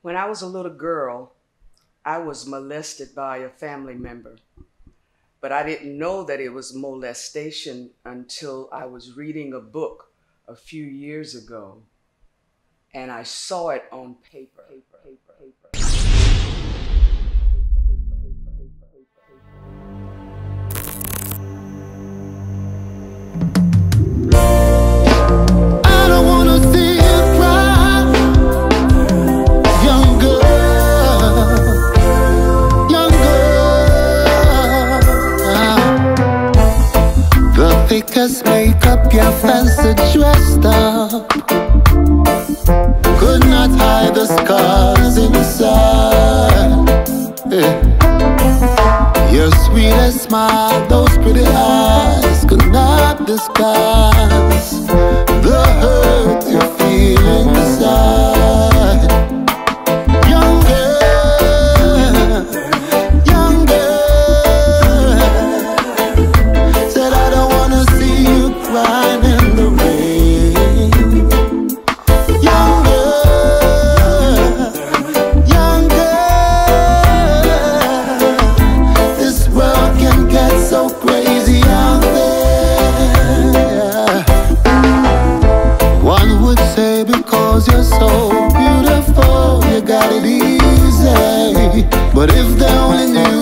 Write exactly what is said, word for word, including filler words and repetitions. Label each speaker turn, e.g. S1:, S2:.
S1: When I was a little girl, I was molested by a family member, but I didn't know that it was molestation until I was reading a book a few years ago, and I saw it on paper. paper, paper, paper.
S2: Thickest makeup, your fancy dressed up could not hide the scars inside. Yeah. Your sweetest smile, those pretty eyes could not disguise the hurt you feel inside. Young girl, young girl, said I don't wanna see you crying in the rain. Young girl, young girl, this world can get so crazy out there. One would say because you're so beautiful, you got it easy. But if they only knew